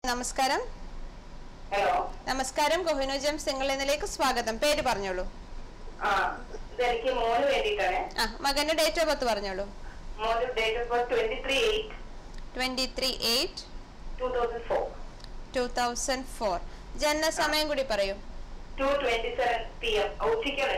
നമസ്കാരം. ഹലോ നമസ്കാരം. കൊഹിനോ ജെംസ് സിംഗിളിലേക്ക് സ്വാഗതം. പേര് പറഞ്ഞോളൂ. എനിക്ക് മോന് വേണ്ടിയിട്ടാണ്. മകന്റെ ഡേറ്റ് ഓഫ് ബർത്ത് പറഞ്ഞോളൂ. മോന് ഡേറ്റ് ഓഫ് ബർത്ത് 23/8/2004. ജനനസമയം കൂടി പറയൂ. 2:27 PM. ഉച്ചയ്ക്കാണ്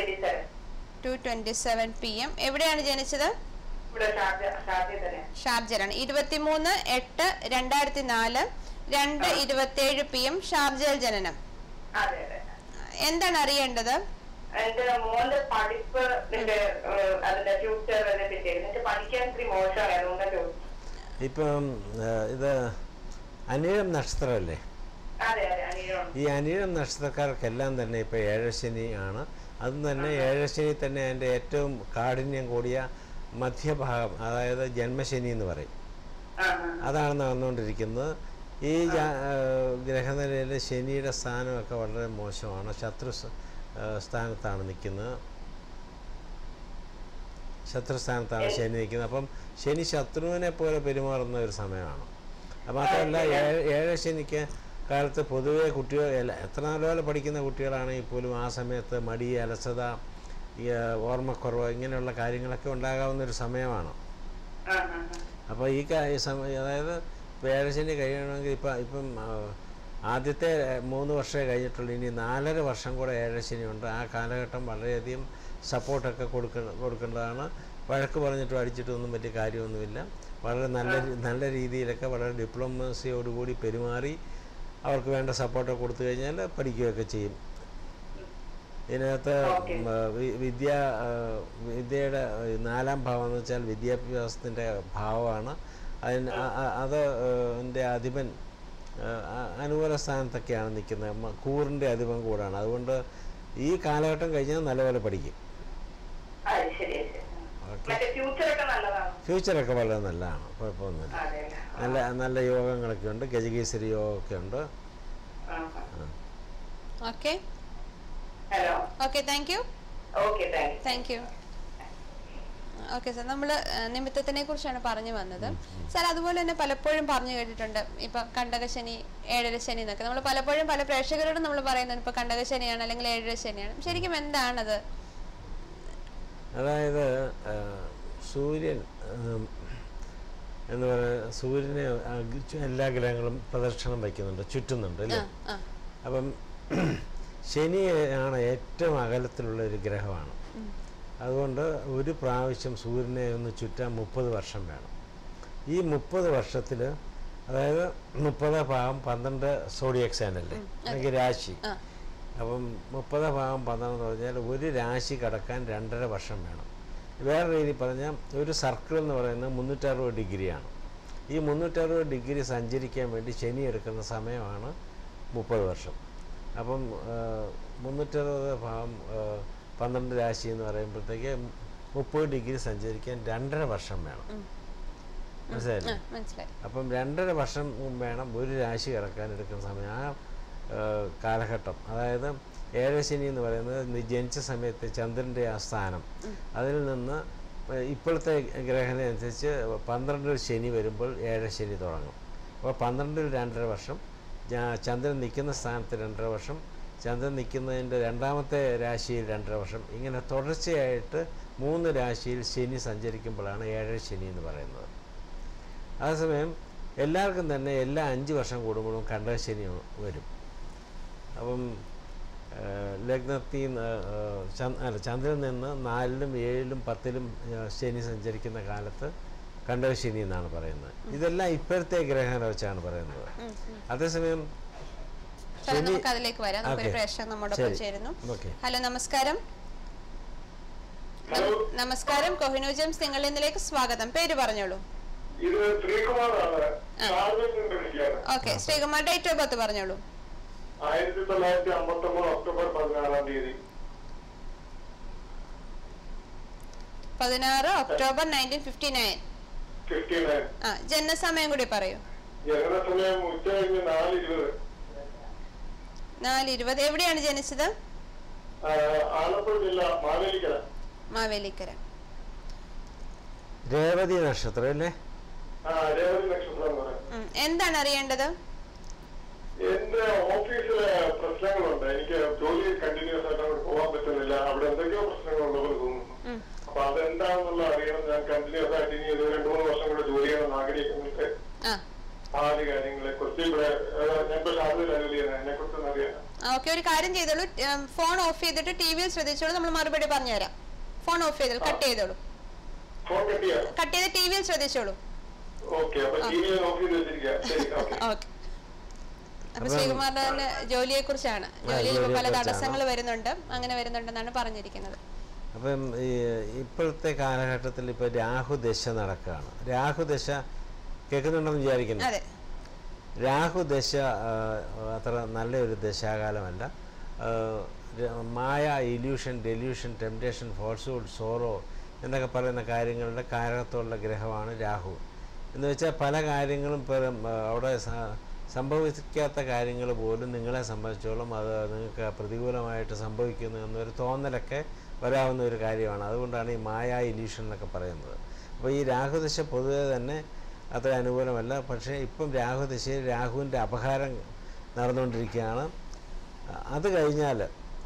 2:27 PM. എവിടെയാണ് ജനിച്ചത്? ഷാർജയിലാണ്. 23/8/2004 2:27 PM ഷാർജയിൽ ജനനം. എന്താണ് അറിയേണ്ടത്? മോന്റെ പഠിപ്പ് അതിന്റെ ഫ്യൂച്ചർ പഠിക്കാൻ മോശമാണ്. ഇപ്പം ഇത് അനിഴം നക്ഷത്രമല്ലേ? ഈ അനിഴം നക്ഷത്രക്കാർക്കെല്ലാം തന്നെ ഇപ്പം ഏഴശനി ആണ്. അതും തന്നെ ഏഴശനി തന്നെ അതിൻ്റെ ഏറ്റവും കാഠിന്യം കൂടിയ മധ്യഭാഗം, അതായത് ജന്മശനി എന്ന് പറയും, അതാണ് നടന്നുകൊണ്ടിരിക്കുന്നത്. ഈ ഗ്രഹനിലയിൽ ശനിയുടെ സ്ഥാനമൊക്കെ വളരെ മോശമാണ്. ശത്രു സ്ഥാനത്താണ് നിൽക്കുന്നത്. ശത്രുസ്ഥാനത്താണ് ശനി നിൽക്കുന്നത്. അപ്പം ശനി ശത്രുവിനെ പോലെ പെരുമാറുന്ന ഒരു സമയമാണ്. മാത്രമല്ല ഏഴശനിക്ക് കാലത്ത് പൊതുവെ കുട്ടികൾ എത്ര നല്ലപോലെ പഠിക്കുന്ന കുട്ടികളാണെങ്കിൽ പോലും ആ സമയത്ത് മടി, അലസത, ഓർമ്മക്കുറവ് ഇങ്ങനെയുള്ള കാര്യങ്ങളൊക്കെ ഉണ്ടാകാവുന്നൊരു സമയമാണ്. അപ്പോൾ ഈ അതായത് ഏഴശനി കഴിയണമെങ്കിൽ ഇപ്പം ആദ്യത്തെ 3 വർഷമേ കഴിഞ്ഞിട്ടുള്ളൂ. ഇനി 4.5 വർഷം കൂടെ ഏഴശനിയുണ്ട്. ആ കാലഘട്ടം വളരെയധികം സപ്പോർട്ടൊക്കെ കൊടുക്കേണ്ടതാണ്. വഴക്ക് പറഞ്ഞിട്ടും അടിച്ചിട്ടൊന്നും വലിയ കാര്യമൊന്നുമില്ല. വളരെ നല്ല രീതിയിലൊക്കെ വളരെ ഡിപ്ലോമസിയോടുകൂടി പെരുമാറി അവർക്ക് വേണ്ട സപ്പോർട്ടൊക്കെ കൊടുത്തു കഴിഞ്ഞാൽ പഠിക്കുകയൊക്കെ ചെയ്യും. ഇതിനകത്ത് വിദ്യയുടെ 4ാം ഭാവം എന്ന് വെച്ചാൽ വിദ്യാഭ്യാസത്തിൻ്റെ ഭാവമാണ്. അതിൻ്റെ അധിപൻ അനുകൂല സ്ഥാനത്തൊക്കെയാണ് നിൽക്കുന്നത്. കൂറിൻ്റെ അധിപൻ കൂടാണ്. അതുകൊണ്ട് ഈ കാലഘട്ടം കഴിഞ്ഞാൽ നല്ലപോലെ പഠിക്കും. ഫ്യൂച്ചറൊക്കെ വളരെ നല്ലതാണ്, കുഴപ്പമൊന്നുമില്ല. നല്ല യോഗങ്ങളൊക്കെ ഉണ്ട്. ഗജകേസരി യോഗമൊക്കെ ഉണ്ട്. ഓക്കെ സാർ, നമ്മൾ നിമിത്തത്തിനെ കുറിച്ചാണ് പറഞ്ഞു വന്നത്. സാർ, അതുപോലെ തന്നെ പലപ്പോഴും പറഞ്ഞു കേട്ടിട്ടുണ്ട് ഇപ്പൊ കണ്ടകശനി, ഏഴരശനി എന്നൊക്കെ. നമ്മൾ പലപ്പോഴും പല പ്രേക്ഷകരോടും നമ്മൾ പറയുന്നത് ഇപ്പൊ കണ്ടകശനിയാണ് അല്ലെങ്കിൽ ഏഴരശനിയാണ്. ശരിക്കും എന്താണത്? അതായത് സൂര്യൻ എന്ന് പറയുന്നത്, സൂര്യനെ എല്ലാ ഗ്രഹങ്ങളും പ്രദക്ഷിണം വയ്ക്കുന്നുണ്ട്, ചുറ്റുന്നുണ്ട് അല്ലേ? അപ്പം ശനിയാണ് ഏറ്റവും അകലത്തിലുള്ള ഒരു ഗ്രഹമാണ്. അതുകൊണ്ട് ഒരു പ്രാവശ്യം സൂര്യനെ ഒന്ന് ചുറ്റാൻ 30 വർഷം വേണം. ഈ 30 വർഷത്തിൽ, അതായത് 30/12 സോഡിയക് സൈനല്ലേ, അല്ലെങ്കിൽ രാശി. അപ്പം 30/12 എന്ന് പറഞ്ഞാൽ ഒരു രാശി കടക്കാൻ 2.5 വർഷം വേണം. വേറെ രീതിയിൽ പറഞ്ഞാൽ ഒരു സർക്കിൾ എന്ന് പറയുന്നത് 360 ഡിഗ്രിയാണ്. ഈ 360 ഡിഗ്രി സഞ്ചരിക്കാൻ വേണ്ടി ശനി എടുക്കുന്ന സമയമാണ് 30 വർഷം. അപ്പം 360/12 രാശി എന്ന് പറയുമ്പോഴത്തേക്ക് 30 ഡിഗ്രി സഞ്ചരിക്കാൻ 2.5 വർഷം വേണം. മനസ്സിലായില്ലേ? അപ്പം 2.5 വർഷം വേണം ഒരു രാശി കിടക്കാൻ എടുക്കുന്ന സമയം. ആ കാലഘട്ടം, അതായത് ഏഴശനി എന്ന് പറയുന്നത് ജനിച്ച സമയത്ത് ചന്ദ്രൻ്റെ ആ സ്ഥാനം, അതിൽ നിന്ന് ഇപ്പോഴത്തെ ഗ്രഹണ അനുസരിച്ച് 12 ശനി വരുമ്പോൾ ഏഴശനി തുടങ്ങും. അപ്പോൾ 12-ൽ 2.5 വർഷം, ചന്ദ്രൻ നിൽക്കുന്ന സ്ഥാനത്ത് 2.5 വർഷം, ചന്ദ്രൻ നിൽക്കുന്നതിൻ്റെ 2ാമത്തെ രാശിയിൽ 2.5 വർഷം, ഇങ്ങനെ തുടർച്ചയായിട്ട് 3 രാശിയിൽ ശനി സഞ്ചരിക്കുമ്പോഴാണ് ഏഴരശനി എന്ന് പറയുന്നത്. അതേസമയം എല്ലാവർക്കും തന്നെ എല്ലാ 5 വർഷം കൂടുമ്പോഴും കണ്ടകശനി വരും. അപ്പം ലഗ്നത്തിൽ ചന്ദ്രൻ നിന്ന് 4-ലും 7-ലും 10-ലും ശനി സഞ്ചരിക്കുന്ന കാലത്ത് കണ്ടകശനി എന്നാണ് പറയുന്നത്. ഇതെല്ലാം ഇപ്പോഴത്തെ ഗ്രഹണ വെച്ചാണ് പറയുന്നത്. അതേസമയം അതിലേക്ക് വരാം. ഹലോ, നമസ്കാരം. നമസ്കാരം. കൊഹിനോ ജെംസ് സിംഗിളിലേക്ക് സ്വാഗതം. പേര് പറഞ്ഞോളൂ. Okay, Sreekumar, date of birth പറഞ്ഞോളൂ. 1959 ഒക്ടോബർ 16. 16 ഒക്ടോബർ 1959. ജനനസമയം കൂടി പറയൂ. ജനനസമയം ഉച്ചകഴിഞ്ഞ് 4:20. എവിടെയാണ് ജനിച്ചത്? ആലപ്പുഴ ജില്ല, മാവേലിക്കര. രേവതി നക്ഷത്രം അല്ലേ? രേവതി നക്ഷത്രം. എന്താണ് അറിയേണ്ടത്? എന്റെ ഓഫീസിലെ പ്രശ്നങ്ങളുണ്ട്. എനിക്ക് ജോലി കണ്ടിന്യൂസ് ആയിട്ട് അവിടെ പോകാൻ പറ്റുന്നില്ല. അവിടെ എന്തൊക്കെയോ പ്രശ്നങ്ങളുണ്ടെന്ന് തോന്നുന്നു. അപ്പൊ അതെന്താണെന്നുള്ള അറിയണം. ഞാൻ കണ്ടിന്യൂസ് ആയിട്ട് ഇനി 2-3 വർഷം കൂടെ ജോലി ചെയ്യണമെന്ന് ആഗ്രഹിക്കുന്നുണ്ട്. ആ ഒരു കാര്യങ്ങളെ കുറിച്ച് ഇവിടെ ഞാൻ അതിനെ കുറിച്ചൊന്നും അറിയാം. ഓക്കെ, ഒരു കാര്യം ചെയ്തോളൂ, ഫോൺ ഓഫ് ചെയ്തിട്ട് ടിവിയിൽ ശ്രദ്ധിച്ചോളൂ, നമ്മൾ മറുപടി പറഞ്ഞുതരാം. ഫോൺ ഓഫ് ചെയ്തോളൂ, കട്ട് ചെയ്തോളൂ, കട്ട് ചെയ്ത് ടിവിയിൽ ശ്രദ്ധിച്ചോളൂ. ഓക്കെ, അപ്പൊ ശ്രീകുമാറിന്റെ ജോലിയെ കുറിച്ചാണ്. ജോലിയിൽ പല തടസ്സങ്ങൾ വരുന്നുണ്ട്, അങ്ങനെ വരുന്നുണ്ടെന്നാണ് പറഞ്ഞിരിക്കുന്നത്. അപ്പം ഈ ഇപ്പോഴത്തെ കാലഘട്ടത്തിൽ ഇപ്പൊ രാഹുദശ നടക്കുകയാണ്. രാഹുദശ കേൾക്കുന്നുണ്ടെന്ന് വിചാരിക്കുന്നു. രാഹുദശ അത്ര നല്ലൊരു ദശാകാലമല്ല. മായ, illusion, delusion, temptation, falsehood, sorrow എന്നൊക്കെ പറയുന്ന കാര്യങ്ങളുടെ കാരകത്വമുള്ള ഗ്രഹമാണ് രാഹു. എന്ന് വെച്ചാൽ പല കാര്യങ്ങളും അവിടെ സംഭവിക്കാത്ത കാര്യങ്ങൾ പോലും നിങ്ങളെ സംബന്ധിച്ചോളം അത് നിങ്ങൾക്ക് പ്രതികൂലമായിട്ട് സംഭവിക്കുന്നു എന്നൊരു തോന്നലൊക്കെ വരാവുന്ന ഒരു കാര്യമാണ്. അതുകൊണ്ടാണ് ഈ മായ, ഇല്യൂഷൻ എന്നൊക്കെ പറയുന്നത്. അപ്പോൾ ഈ രാഹുദശ പൊതുവെ തന്നെ അത്ര അനുകൂലമല്ല. പക്ഷേ ഇപ്പം രാഹുദശയിൽ രാഹുവിൻ്റെ അപഹാരം നടന്നുകൊണ്ടിരിക്കുകയാണ്. അത് കഴിഞ്ഞാൽ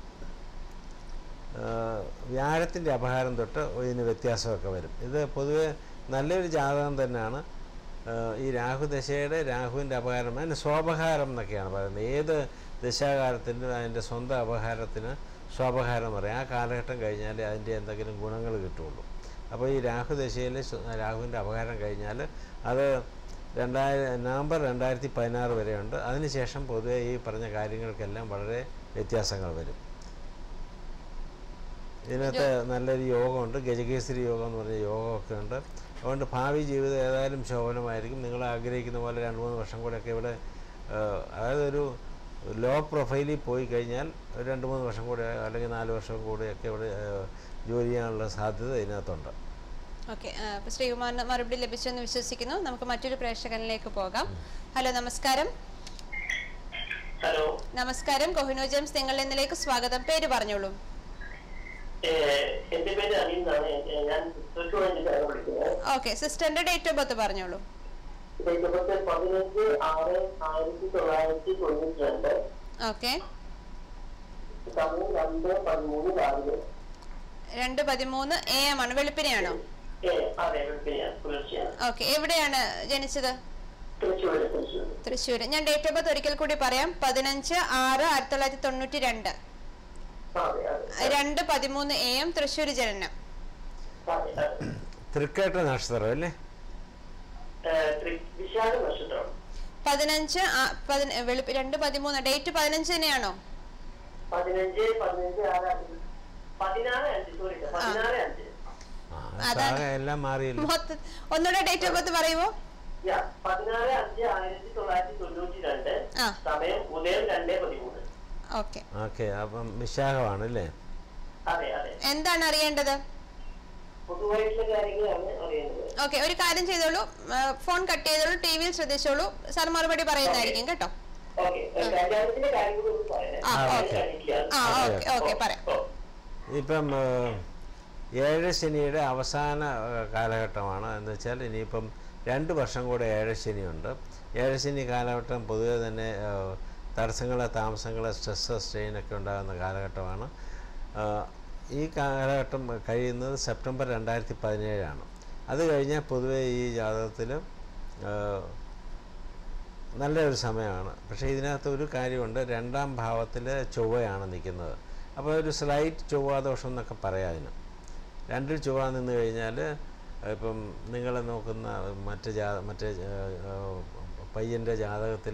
വ്യാഴത്തിൻ്റെ അപഹാരം തൊട്ട് ഇതിന് വ്യത്യാസമൊക്കെ വരും. ഇത് പൊതുവെ നല്ലൊരു ജാതകം തന്നെയാണ്. ഈ രാഹുദശയുടെ രാഹുവിൻ്റെ അപഹാരം അതിന് സ്വാപഹാരം എന്നൊക്കെയാണ് പറയുന്നത്. ഏത് ദശാകാലത്തിനും അതിൻ്റെ സ്വന്തം അപഹാരത്തിന് സ്വാപഹാരം പറയും. ആ കാലഘട്ടം കഴിഞ്ഞാൽ അതിൻ്റെ എന്തെങ്കിലും ഗുണങ്ങൾ കിട്ടുള്ളൂ. അപ്പോൾ ഈ രാഹുദശയിൽ രാഹുവിൻ്റെ അപഹാരം കഴിഞ്ഞാൽ അത് നവംബർ 2016 വരെയുണ്ട്. അതിനുശേഷം പൊതുവെ ഈ പറഞ്ഞ കാര്യങ്ങൾക്കെല്ലാം വളരെ വ്യത്യാസങ്ങൾ വരും. ഇതിനകത്ത് നല്ലൊരു യോഗമുണ്ട്, ഗജകേസരി യോഗം എന്ന് പറഞ്ഞ യോഗമൊക്കെ ഉണ്ട്. അതുകൊണ്ട് ഭാവി ജീവിതം ഏതായാലും ശോഭനമായിരിക്കും. നിങ്ങൾ ആഗ്രഹിക്കുന്ന പോലെ 2-3 വർഷം കൂടെയൊക്കെ ഇവിടെ, അതായത് ഒരു ലോ പ്രൊഫൈലിൽ പോയി കഴിഞ്ഞാൽ 2-3 വർഷം കൂടെ അല്ലെങ്കിൽ 4 വർഷം കൂടെയൊക്കെ ഇവിടെ ജോലി ചെയ്യാനുള്ള സാധ്യത ഇതിനകത്തുണ്ട്. ഓക്കെ, അപ്പോൾ ശ്രീകുമാറിന് മറുപടി ലഭിച്ചെന്ന് വിശ്വസിക്കുന്നു. നമുക്ക് മറ്റൊരു പ്രേക്ഷകനിലേക്ക് പോകാം. ഹലോ, നമസ്കാരം. ഹലോ, നമസ്കാരം. കൊഹിനോ ജെയിംസ് നിങ്ങളുടെ ഇന്നിലേക്ക് സ്വാഗതം. പേര് പറഞ്ഞോളൂ. എന്റെ പേര് അനിന്നാണ്. ഞാൻ ഓക്കെ, സിസ്റ്ററിന്റെ ഡേറ്റ് ഓഫ് ബർത്ത് പറഞ്ഞോളൂ. Date of birth 15/6/1992. ഓക്കെ, സമയം 2:13 രാവിലെ. 2:13 AM ആണ്. വെളുപ്പിനെയാണോ? അതെ, വെളുപ്പിനെയാണ്, പുലർച്ചെയാണ്. ഓക്കെ, എവിടെയാണ് ജനിച്ചത്? തൃശ്ശൂർ. ഞാൻ ഡേറ്റ് ഓഫ് ബർത്ത് ഒരിക്കൽ കൂടി പറയാം. 15/6/1992. 2:13 AM തൃശ്ശൂർ ജനനം. തൃക്കേട്ട നക്ഷത്രം അല്ലേ? 2:13 ഡേറ്റ് 15 തന്നെയാണോ? എല്ലാം മാറിയല്ലോ. ഒന്നുകൂടെ ഡേറ്റ് ഓഫ് ബർത്ത് പറയുമോ? 16/5/1992. സമയം ഉദയം 2:13. ഓക്കെ, അപ്പം വിശാഖമാണ് അല്ലേ? എന്താണ് അറിയേണ്ടത്? ഓക്കെ, ഒരു കാര്യം ചെയ്തോളൂ, ഫോൺ കട്ട് ചെയ്തോളൂ, ടിവിയിൽ ശ്രദ്ധിച്ചോളൂ. സാർ മറുപടി പറയുന്നതായിരിക്കും കേട്ടോ. ഇപ്പം 7 ശനിയുടെ അവസാന കാലഘട്ടമാണ്. എന്ന് വെച്ചാൽ ഇനിയിപ്പം 2 വർഷം കൂടെ 7 ശനിയുണ്ട്. 7 ശനി കാലഘട്ടം പൊതുവെ തന്നെ തടസ്സങ്ങൾ, താമസങ്ങൾ, സ്ട്രെസ്, സ്ട്രെയിനൊക്കെ ഉണ്ടാകുന്ന കാലഘട്ടമാണ്. ഈ കാലഘട്ടം കഴിയുന്നത് സെപ്റ്റംബർ 2017 അത് കഴിഞ്ഞാൽ പൊതുവെ ഈ ജാതകത്തിൽ നല്ലൊരു സമയമാണ്. പക്ഷേ ഇതിനകത്ത് ഒരു കാര്യമുണ്ട്, 2ാം ഭാവത്തിൽ ചൊവ്വയാണ് നിൽക്കുന്നത്. അപ്പോൾ ഒരു സ്ലൈറ്റ് ചൊവ്വാദോഷം എന്നൊക്കെ പറയാം അതിന്. 2ൽ ചൊവ്വ നിന്ന് കഴിഞ്ഞാൽ ഇപ്പം നിങ്ങൾ നോക്കുന്ന മറ്റേ പയ്യൻ്റെ ജാതകത്തിൽ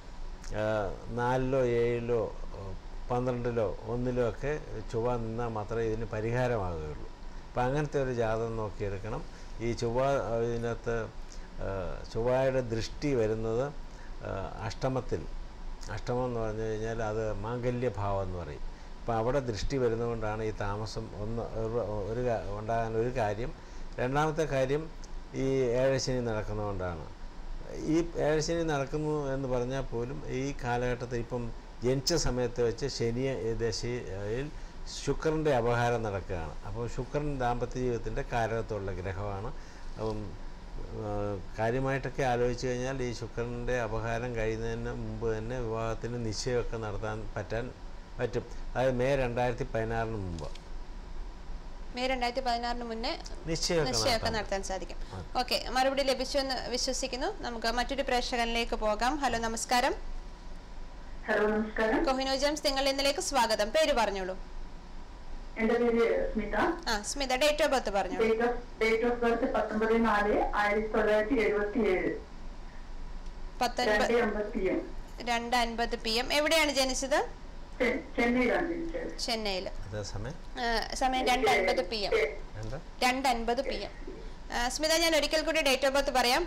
4ലോ 7ലോ 12ലോ 1ലോ ഒക്കെ ചൊവ്വ നിന്നാൽ മാത്രമേ ഇതിന് പരിഹാരമാകുകയുള്ളൂ. അപ്പം അങ്ങനത്തെ ഒരു ജാതകം നോക്കിയെടുക്കണം. ഈ ചൊവ്വ ഇതിനകത്ത് ചൊവ്വയുടെ ദൃഷ്ടി വരുന്നത് അഷ്ടമത്തിൽ. അഷ്ടമം എന്ന് പറഞ്ഞു കഴിഞ്ഞാൽ അത് മാംഗല്യഭാവം എന്ന് പറയും. അപ്പം അവിടെ ദൃഷ്ടി വരുന്നതുകൊണ്ടാണ് ഈ താമസം ഉണ്ടാകാൻ ഒരു കാര്യം. 2ാമത്തെ കാര്യം ഈ 7 ശനി നടക്കുന്നതുകൊണ്ടാണ്. ഈ 7 ശനി നടക്കുന്നു എന്ന് പറഞ്ഞാൽ പോലും ഈ കാലഘട്ടത്തിൽ ഇപ്പം ജനിച്ച സമയത്ത് വെച്ച് ശനി ദശയിൽ ശുക്രൻ്റെ അപഹാരം നടക്കുകയാണ്. അപ്പോൾ ശുക്രൻ ദാമ്പത്യ ജീവിതത്തിൻ്റെ കാരകത്വമുള്ള ഗ്രഹമാണ്. കാര്യമായിട്ടൊക്കെ ആലോചിച്ച് കഴിഞ്ഞാൽ ഈ ശുക്രൻ്റെ അപഹാരം കഴിയുന്നതിന് മുമ്പ് തന്നെ വിവാഹത്തിന് നിശ്ചയമൊക്കെ നടത്താൻ പറ്റും. അതായത് മെയ് 2016 മുമ്പ്, മെയ് 2016 മുന്നേ നിശ്ചയമൊക്കെ നടത്താൻ സാധിക്കും. ഓക്കെ, മറുപടി ലഭിച്ചു എന്ന് വിശ്വസിക്കുന്നു. നമുക്ക് മറ്റൊരു പ്രേക്ഷകനിലേക്ക് പോകാം. ഹലോ, നമസ്കാരം. ഹലോ, നമസ്കാരം. കൊഹിനൂർ ജെയിംസ്, നിങ്ങൾ ഇന്നിലേക്ക് സ്വാഗതം. പേര് പറഞ്ഞോളൂ. എന്റെ പേര് Smitha. Smitha, date of birth പറഞ്ഞോളൂ. Date of birth 19/4/1977. 2:50 PM. എവിടെയാണ് ജനിച്ചത്? ചെന്നൈയിൽ. സമയം 2:50 PM. 2:50 PM. സ്മിത, ഞാൻ ഒരിക്കൽ കൂടി ഡേറ്റ് ഓഫ് ബർത്ത് പറയാം.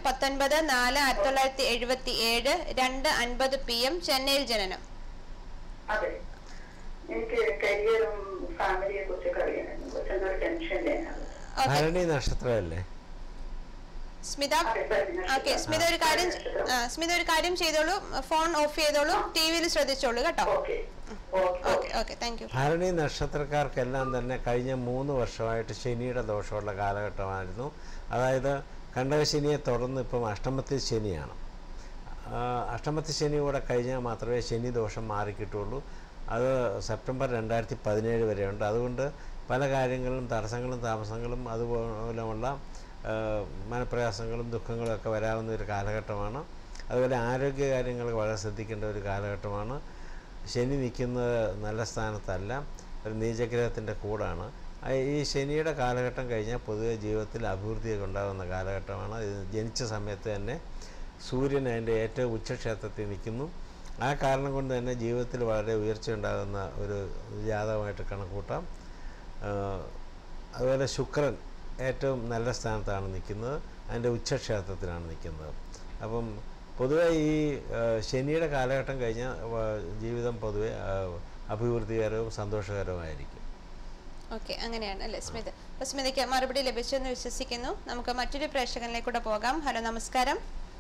19/4/1977, 2:50 PM, ചെന്നൈയിൽ ജനനം. അതെ, എനിക്ക് കരിയറും ഫാമിലിയെ കുറിച്ചൊക്കെ അറിയാനായിരുന്നു. ചെന്നൊരു ടെൻഷനിലാണ്. ഭരണി നക്ഷത്രമല്ലേ സ്മിത? ഓക്കെ, സ്മിത ഒരു കാര്യം ചെയ്തോളൂ, ഫോൺ ഓഫ് ചെയ്തോളൂ, ടിവിയിൽ ശ്രദ്ധിച്ചോളൂ കേട്ടോ. Okay, thank you. ഭരണി നക്ഷത്രക്കാർക്കെല്ലാം തന്നെ കഴിഞ്ഞ 3 വർഷമായിട്ട് ശനിയുടെ ദോഷമുള്ള കാലഘട്ടമായിരുന്നു. അതായത് കണ്ടകശനിയെ തുടർന്ന് ഇപ്പം അഷ്ടമത്തിൽ ശനിയാണ്. അഷ്ടമത്തിൽ ശനി കൂടെ കഴിഞ്ഞാൽ മാത്രമേ ശനി ദോഷം മാറിക്കിട്ടുള്ളൂ. അത് സെപ്റ്റംബർ 2017 വരെയുണ്ട്. അതുകൊണ്ട് പല കാര്യങ്ങളിലും തടസ്സങ്ങളും താമസങ്ങളും അതുപോലെയുള്ള മനപ്രയാസങ്ങളും ദുഃഖങ്ങളും ഒക്കെ വരാവുന്ന ഒരു കാലഘട്ടമാണ്. അതുപോലെ ആരോഗ്യകാര്യങ്ങൾ വളരെ ശ്രദ്ധിക്കേണ്ട ഒരു കാലഘട്ടമാണ്. ശനി നിൽക്കുന്നത് നല്ല സ്ഥാനത്തല്ല, ഒരു നീചഗ്രഹത്തിൻ്റെ കൂടാണ്. ഈ ശനിയുടെ കാലഘട്ടം കഴിഞ്ഞാൽ പൊതുവെ ജീവിതത്തിൽ അഭിവൃദ്ധിയൊക്കെ ഉണ്ടാകുന്ന കാലഘട്ടമാണ്. ജനിച്ച സമയത്ത് തന്നെ സൂര്യൻ അതിൻ്റെ ഏറ്റവും ഉച്ചക്ഷേത്രത്തിൽ നിൽക്കുന്നു. ആ കാരണം കൊണ്ട് തന്നെ ജീവിതത്തിൽ വളരെ ഉയർച്ച ഉണ്ടാകുന്ന ഒരു ജാതകമായിട്ട് കണക്കൂട്ടാം. അതുപോലെ ശുക്രൻ ഏറ്റവും നല്ല സ്ഥാനത്താണ് നിൽക്കുന്നത്, അതിൻ്റെ ഉച്ചക്ഷേത്രത്തിലാണ് നിൽക്കുന്നത്. അപ്പം പൊതുവെ ഈ ശനിയുടെ കാലഘട്ടം കഴിഞ്ഞാൽ ജീവിതം പൊതുവെ അഭിവൃദ്ധികരവും സന്തോഷകരവുമായിരിക്കും. ഓക്കെ, അങ്ങനെയാണ് അല്ലേ സ്മിത? അപ്പോൾ സ്മിതയ്ക്ക് മറുപടി ലഭിച്ചെന്ന് വിശ്വസിക്കുന്നു. നമുക്ക് മറ്റൊരു പ്രേക്ഷകനിലേക്കൂടെ പോകാം. ഹലോ, നമസ്കാരം.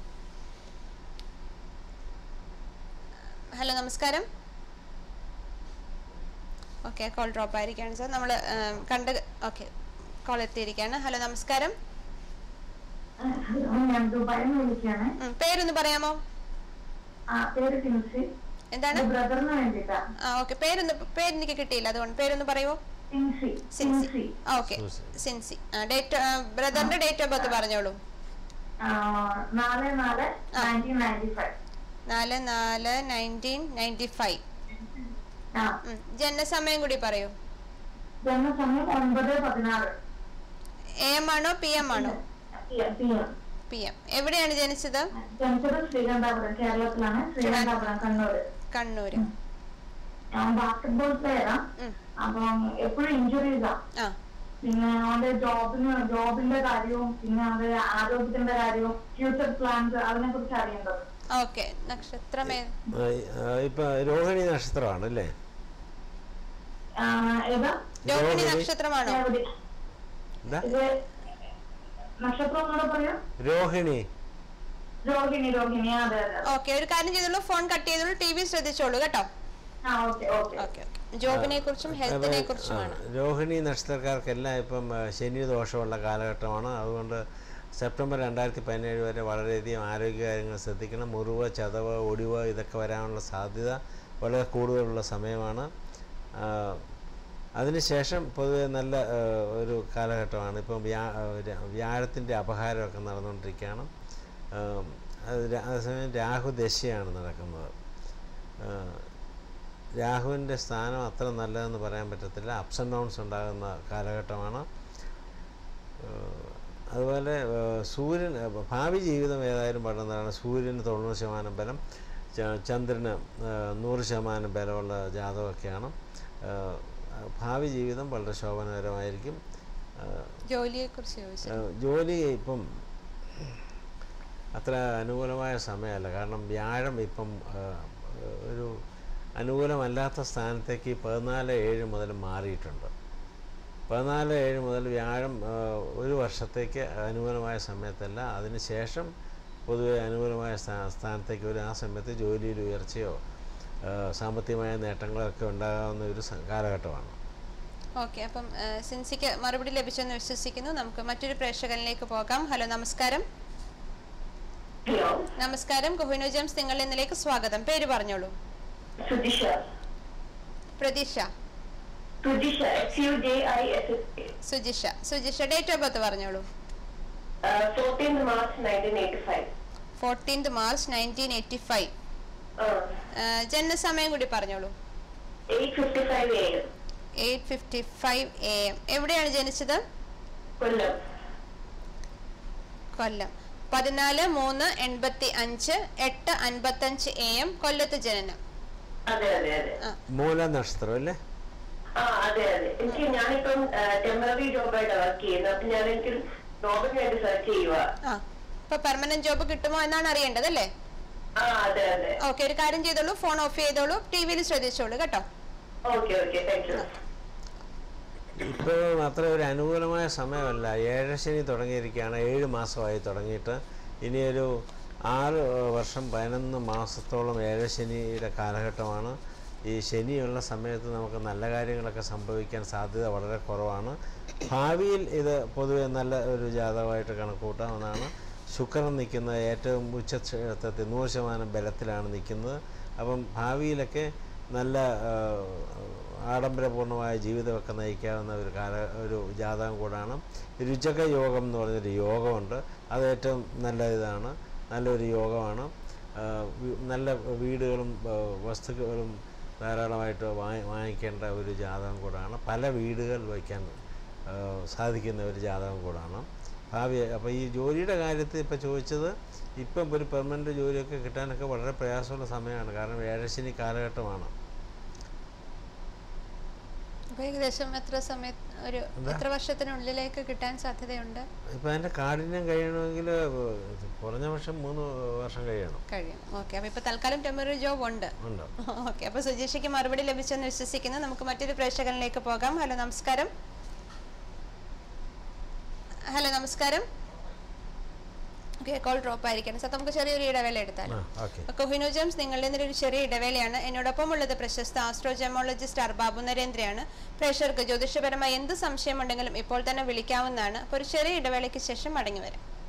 ഹലോ, നമസ്കാരം. ഓക്കെ, കോൾ ഡ്രോപ്പ് ആയിരിക്കുകയാണ് സാർ. നമ്മൾ ഓക്കെ, കോൾ എത്തിയിരിക്കുകയാണ്. ഹലോ, നമസ്കാരം. പേരൊന്ന് പറയാമോ? എന്താണ്? ഓക്കെ, പേരെനിക്ക് കിട്ടിയില്ല, അതുകൊണ്ട് പേരൊന്ന് പറയുമോ? സിൻസി. ഓക്കെ, സിൻസി. ബ്രദറിന്റെ ഡേറ്റ് ഓഫ് ബർത്ത് പറഞ്ഞോളൂ. 4/4/1995. ജനനസമയം കൂടി പറയൂ. AM ആണോ PM ആണോ? PM. എവിടെയാണ് ജനിച്ചത്? ശ്രീകണ്ഠാപുരം, കേരളത്തിലാണ്. ശ്രീകണ്ഠാപുരം, കണ്ണൂര്. ബാസ്കറ്റ്ബോൾ പ്ലെയറാ. അപ്പം എപ്പോഴും ഇഞ്ചുറീസാ. പിന്നെ അവന്റെ ജോബിന്റെ കാര്യവും പിന്നെ അവന്റെ ആരോഗ്യത്തിന്റെ കാര്യവും ഫ്യൂച്ചർ പ്ലാൻസ് അതിനെ കുറിച്ച് അറിയേണ്ടത്. ഓക്കെ, നക്ഷത്രമേ ഇപ്പൊ രോഹിണി നക്ഷത്രമാണ് അല്ലേ? ഏതാ? രോഹിണി നക്ഷത്രമാണോ? നക്ഷത്രം കൂടെ പറയാം. രോഹിണി. അതെ. ഓക്കെ, ഒരു കാര്യം ചെയ്തോളൂ, ഫോൺ കട്ട് ചെയ്തോളൂ, TV ശ്രദ്ധിച്ചോളൂ കേട്ടോ. ജോബിനെ കുറിച്ചും ഹെൽത്തിനെ കുറിച്ചുമാണ്. രോഹിണി നക്ഷത്രക്കാർക്കെല്ലാം ഇപ്പം ശനി ദോഷമുള്ള കാലഘട്ടമാണ്. അതുകൊണ്ട് സെപ്റ്റംബർ 2017 വരെ വളരെയധികം ആരോഗ്യകാര്യങ്ങൾ ശ്രദ്ധിക്കണം. മുറിവ്, ചതവ്, ഒടിവ് ഇതൊക്കെ വരാനുള്ള സാധ്യത വളരെ കൂടുതലുള്ള സമയമാണ്. അതിനുശേഷം പൊതുവെ നല്ല ഒരു കാലഘട്ടമാണ്. ഇപ്പം വ്യാഴത്തിൻ്റെ അപഹാരമൊക്കെ നടന്നുകൊണ്ടിരിക്കുകയാണ്. അതേസമയം രാഹുദശയാണ് നടക്കുന്നത്. രാഹുവിൻ്റെ സ്ഥാനം അത്ര നല്ലതെന്ന് പറയാൻ പറ്റത്തില്ല. അപ്സ് ആൻഡ് ഡൗൺസ് ഉണ്ടാകുന്ന കാലഘട്ടമാണ്. അതുപോലെ സൂര്യൻ ഭാവി ജീവിതം ഏതായാലും പറയുന്നതാണ്. സൂര്യന് 90% ബലം, ചന്ദ്രന് 100% ബലമുള്ള ജാതകമൊക്കെയാണ്. ഭാവി ജീവിതം വളരെ ശോഭനകരമായിരിക്കും. ജോലി ഇപ്പം അത്ര അനുകൂലമായ സമയമല്ല. കാരണം വ്യാഴം ഇപ്പം ഒരു അനുകൂലമല്ലാത്ത സ്ഥാനത്തേക്ക് 14/7 മുതൽ മാറിയിട്ടുണ്ട്. 14/7 മുതൽ വ്യാഴം ഒരു വർഷത്തേക്ക് അനുകൂലമായ സമയത്തല്ല, അതിനുശേഷം പൊതുവെ അനുകൂലമായ സ്ഥാനത്തേക്ക് വരും. ആ സമയത്ത് ജോലിയിൽ ഉയർച്ചയോ സാമ്പത്തികമായ നേട്ടങ്ങളോ ഒക്കെ ഉണ്ടാകാവുന്ന ഒരു കാലഘട്ടമാണ്. ഓക്കെ, അപ്പം സിൻസിക്ക് മറുപടി ലഭിച്ചെന്ന് വിശ്വസിക്കുന്നു. നമുക്ക് മറ്റൊരു പ്രേക്ഷകനിലേക്ക് പോകാം. ഹലോ, നമസ്കാരം. ഹലോ, നമസ്കാരം. കൊഹിനൂർ ജെയിംസ് നിങ്ങൾ ഇന്നിലേക്ക് സ്വാഗതം. പേര് പറഞ്ഞോളൂ. Sujisha. Pratheeksha. Sujisha, SUJISSA. Sujisha. Sujisha, date of birth പറഞ്ഞോളൂ. 14th March 1985. 14th March 1985. ജനനസമയം കൂടി പറഞ്ഞോളൂ. 8:55 AM. 8:55 AM. എവിടെയാണ് ജനിച്ചത്? കൊല്ലം. കൊല്ലം. 14/3/85 8:55 AM കൊല്ലത്ത് ജനനം. അതെ അതെ അതെ. മൂല നക്ഷത്രം അല്ലേ? അതെ അതെ. ഞാനിപ്പം ടെമ്പററി ജോബായിട്ട് വർക്ക് ചെയ്യുന്നത്. അപ്പൊ ഞാൻ എനിക്ക് ജോബിന് വേണ്ടി സെർച്ച് ചെയ്യുക. ഇപ്പൊ പെർമനന്റ് ജോബ് കിട്ടുമോ എന്നാണ് അറിയേണ്ടത് അല്ലേ? അതെ അതെ. ഓക്കെ, ഒരു കാര്യം ചെയ്തോളൂ, ഫോൺ ഓഫ് ചെയ്തോളൂ, ടിവിയിൽ ശ്രദ്ധിച്ചോളൂ കേട്ടോ. Okay okay, thank you. ഇപ്പോഴും അത്ര ഒരു അനുകൂലമായ സമയമല്ല. 7 ശനി തുടങ്ങിയിരിക്കുകയാണ്. 7 മാസമായി തുടങ്ങിയിട്ട്. ഇനിയൊരു 6 വർഷം 11 മാസത്തോളം 7 ശനിയുടെ കാലഘട്ടമാണ്. ഈ ശനിയുള്ള സമയത്ത് നമുക്ക് നല്ല കാര്യങ്ങളൊക്കെ സംഭവിക്കാൻ സാധ്യത വളരെ കുറവാണ്. ഭാവിയിൽ ഇത് പൊതുവെ നല്ല ഒരു ജാതകമായിട്ട് കണക്കൂട്ടാവുന്നതാണ്. ശുക്രൻ നിൽക്കുന്നത് ഏറ്റവും ഉച്ചത്തിൽ 100% ബലത്തിലാണ് നിൽക്കുന്നത്. അപ്പം ഭാവിയിലൊക്കെ നല്ല ആഡംബരപൂർണമായ ജീവിതമൊക്കെ നയിക്കാവുന്ന ഒരു ജാതകം കൂടാണ്. രുചക യോഗം എന്ന് പറഞ്ഞൊരു യോഗമുണ്ട്. അത് ഏറ്റവും നല്ല ഇതാണ്, നല്ലൊരു യോഗമാണ്. നല്ല വീടുകളും വസ്തുക്കളും ധാരാളമായിട്ട് വാങ്ങിക്കേണ്ട ഒരു ജാതകം കൂടാണ്. പല വീടുകൾ വയ്ക്കാൻ സാധിക്കുന്ന ഒരു ജാതകം കൂടാണ് ഭാവി. അപ്പോൾ ഈ ജോലിയുടെ കാര്യത്തിൽ ഇപ്പോൾ ചോദിച്ചത്, ഇപ്പം ഒരു പെർമനൻറ്റ് ജോലിയൊക്കെ കിട്ടാനൊക്കെ വളരെ പ്രയാസമുള്ള സമയമാണ്. കാരണം 7 ശനി കാലഘട്ടമാണ്. ഏകദേശം എത്ര വർഷത്തിനുള്ളിലേക്ക് കിട്ടാൻ സാധ്യതയുണ്ട്? ഇപ്പം അതിൻ്റെ കാഠിന്യം കഴിയണമെങ്കിൽ കുറഞ്ഞ പക്ഷം 3 വർഷം കഴിയും. ഓക്കെ, അപ്പോൾ ഇപ്പോൾ തൽക്കാലം ടെമ്പററി ജോബ് ഉണ്ട്. ഓക്കെ, അപ്പോൾ സുജീഷയ്ക്ക് മറുപടി ലഭിച്ചെന്ന് വിശ്വസിക്കുന്നു. നമുക്ക് മറ്റൊരു പ്രേക്ഷകനിലേക്ക് പോകാം. ഹലോ, നമസ്കാരം. ഹലോ, നമസ്കാരം. ഓക്കെ, കോൾ ഡ്രോപ്പ് ആയിരിക്കണം സാർ. നമുക്ക് ചെറിയൊരു ഇടവേള എടുത്താലോ? കൊഹിനൂർ ജെയിംസ് നിങ്ങളുടെ നിന്നൊരു ചെറിയ ഇടവേളയാണ്. എന്നോടൊപ്പം ഉള്ളത് പ്രശസ്ത ആസ്ട്രോജെമോളജിസ്റ്റ് ബാബു നരേന്ദ്രയാണ്. പ്രേക്ഷകർക്ക് ജ്യോതിഷപരമായി എന്ത് സംശയമുണ്ടെങ്കിലും ഇപ്പോൾ തന്നെ വിളിക്കാവുന്നതാണ്. അപ്പോൾ ഒരു ചെറിയ ഇടവേളയ്ക്ക് ശേഷം മടങ്ങി വരാം.